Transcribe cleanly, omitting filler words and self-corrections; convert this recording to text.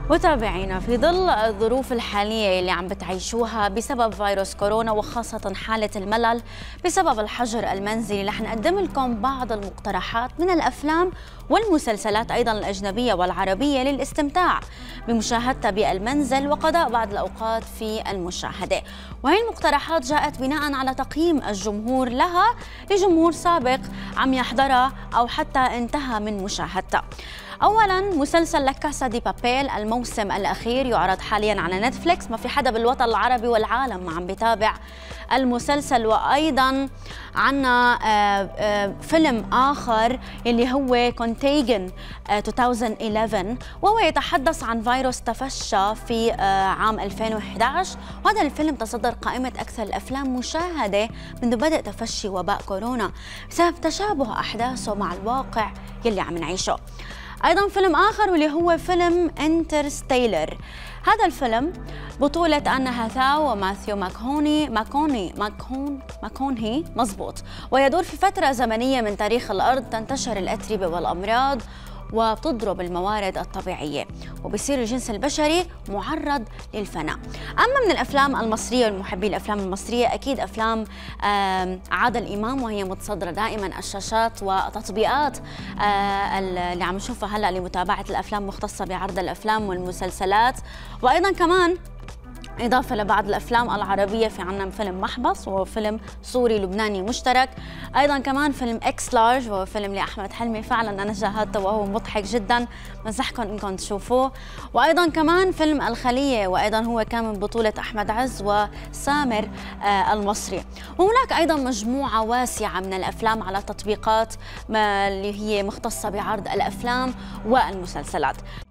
متابعينا، في ظل الظروف الحالية اللي عم بتعيشوها بسبب فيروس كورونا وخاصة حالة الملل بسبب الحجر المنزلي، رح نقدم لكم بعض المقترحات من الأفلام والمسلسلات أيضا الأجنبية والعربية للاستمتاع بمشاهدتها بالمنزل وقضاء بعض الأوقات في المشاهدة. وهي المقترحات جاءت بناء على تقييم الجمهور لها لجمهور سابق عم يحضرها أو حتى انتهى من مشاهدتها. أولاً مسلسل لا كاسا دي بابيل، الموسم الأخير يعرض حالياً على نتفليكس. ما في حدا بالوطن العربي والعالم ما عم بيتابع المسلسل. وأيضاً عنا فيلم آخر اللي هو كونتيجن 2011، وهو يتحدث عن فيروس تفشى في عام 2011، وهذا الفيلم تصدر قائمة أكثر الأفلام مشاهدة منذ بدء تفشي وباء كورونا بسبب تشابه أحداثه مع الواقع يلي عم نعيشه. أيضاً فيلم آخر واللي هو فيلم انترستيلر. هذا الفيلم بطولة أنا هاثاو وماثيو ماكونهي مزبوط، ويدور في فترة زمنية من تاريخ الأرض تنتشر الأتربة والأمراض وبتضرب الموارد الطبيعية وبصير الجنس البشري معرض للفناء. أما من الأفلام المصرية والمحبي الأفلام المصرية أكيد أفلام عادل إمام، وهي متصدرة دائما الشاشات وتطبيقات اللي عم نشوفها هلأ لمتابعة الأفلام مختصة بعرض الأفلام والمسلسلات. وأيضا كمان إضافة لبعض الأفلام العربية في عنا فيلم محبس وهو فيلم سوري لبناني مشترك. أيضا كمان فيلم إكس لارج وهو فيلم لأحمد حلمي، فعلا أنا شاهدته وهو مضحك جدا، بنصحكم إنكم تشوفوه. وأيضا كمان فيلم الخلية، وأيضا هو كان من بطولة أحمد عز وسامر المصري. وهناك أيضا مجموعة واسعة من الأفلام على تطبيقات اللي هي مختصة بعرض الأفلام والمسلسلات.